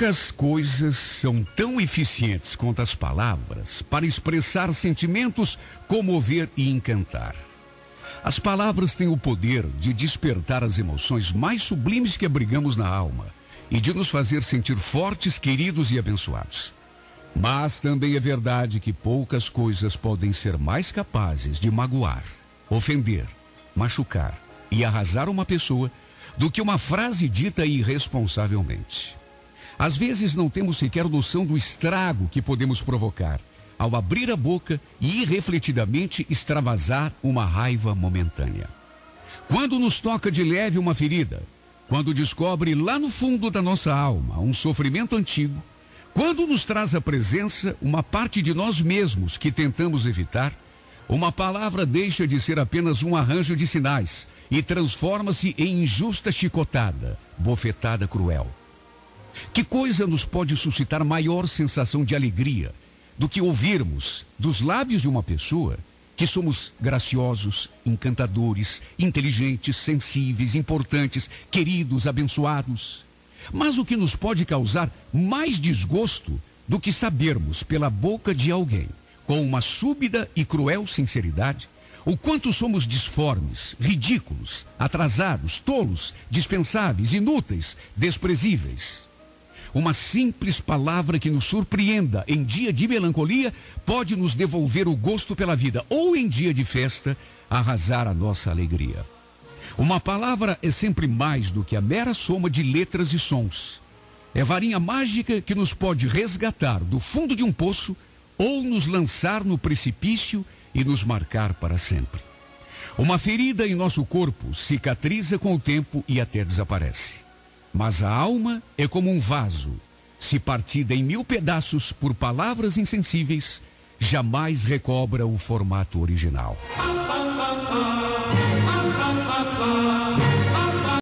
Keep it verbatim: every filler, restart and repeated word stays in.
Poucas coisas são tão eficientes quanto as palavras para expressar sentimentos, comover e encantar. As palavras têm o poder de despertar as emoções mais sublimes que abrigamos na alma e de nos fazer sentir fortes, queridos e abençoados. Mas também é verdade que poucas coisas podem ser mais capazes de magoar, ofender, machucar e arrasar uma pessoa do que uma frase dita irresponsavelmente. Às vezes não temos sequer noção do estrago que podemos provocar ao abrir a boca e irrefletidamente extravasar uma raiva momentânea. Quando nos toca de leve uma ferida, quando descobre lá no fundo da nossa alma um sofrimento antigo, quando nos traz à presença uma parte de nós mesmos que tentamos evitar, uma palavra deixa de ser apenas um arranjo de sinais e transforma-se em injusta chicotada, bofetada cruel. Que coisa nos pode suscitar maior sensação de alegria do que ouvirmos dos lábios de uma pessoa que somos graciosos, encantadores, inteligentes, sensíveis, importantes, queridos, abençoados? Mas o que nos pode causar mais desgosto do que sabermos pela boca de alguém, com uma súbita e cruel sinceridade, o quanto somos disformes, ridículos, atrasados, tolos, dispensáveis, inúteis, desprezíveis. Uma simples palavra que nos surpreenda em dia de melancolia pode nos devolver o gosto pela vida, ou em dia de festa, arrasar a nossa alegria. Uma palavra é sempre mais do que a mera soma de letras e sons. É varinha mágica que nos pode resgatar do fundo de um poço ou nos lançar no precipício e nos marcar para sempre. Uma ferida em nosso corpo cicatriza com o tempo e até desaparece. Mas a alma é como um vaso. Se partida em mil pedaços por palavras insensíveis, jamais recobra o formato original.